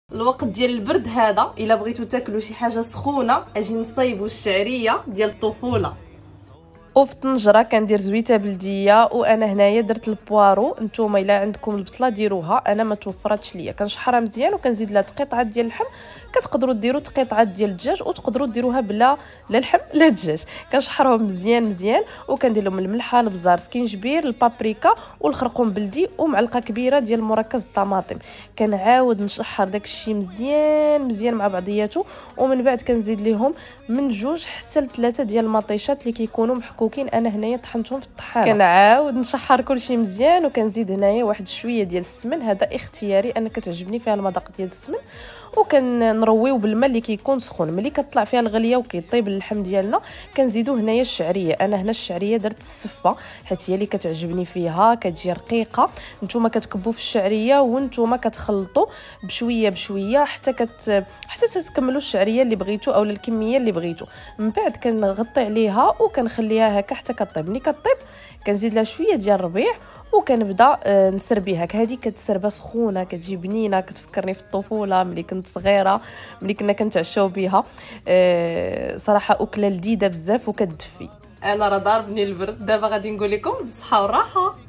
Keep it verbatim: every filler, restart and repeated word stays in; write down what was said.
الوقت ديال البرد هذا الا بغيتو تاكلوا شي حاجه سخونه اجي نصايبوا الشعريه ديال الطفوله. وفي الطنجره كندير زويته بلديه، وانا هنايا درت البوارو. نتوما الا عندكم البصله ديروها، انا ما توفراتش ليا. كنشحرها مزيان وكنزيد لها تقطعه ديال اللحم. كتقدروا ديروا تقطعات ديال الدجاج وتقدروا ديروها بلا لا لحم لا دجاج. كنشحرهم مزيان مزيان وكندير لهم الملحه، البزار، سكينجبير، البابريكا والخرقوم بلدي ومعلقه كبيره ديال مركز الطماطم. كنعاود نشحر داك الشيء مزيان مزيان مع بعضياته، ومن بعد كنزيد ليهم من جوج حتى لثلاثه ديال المطيشات اللي كيكونوا محكوكين. انا هنايا طحنتهم في الطحانه. كنعاود نشحر كلشي مزيان وكنزيد هنايا واحد شويه ديال السمن. هذا اختياري، انا كتعجبني فيها المذاق ديال السمن. وكنرويو بالماء اللي كيكون سخون. ملي كطلع فيها الغليه وكيطيب اللحم ديالنا كنزيدو هنايا الشعريه. انا هنا الشعريه درت السفه حيت هي اللي كتعجبني فيها، كتجي رقيقه. نتوما كتكبوا في الشعريه وانتوما كتخلطوا بشويه بشويه حتى كت حتى تكملوا الشعريه اللي بغيتو او الكميه اللي بغيتو. من بعد كنغطي عليها وكنخليها هكا حتى كطيب. ملي كطيب كنزيد لها شويه ديال الربيع وكنبدا نسربيها. هذه كتسربه سخونه كتجي بنينه، كتفكرني في الطفوله ملي كنت صغيره، ملي كنا كنتعشاو بها. أه صراحه اكله لذيذه بزاف وكتدفي. انا راه ضاربني البرد، دابا غادي نقول لكم بالصحه والراحه.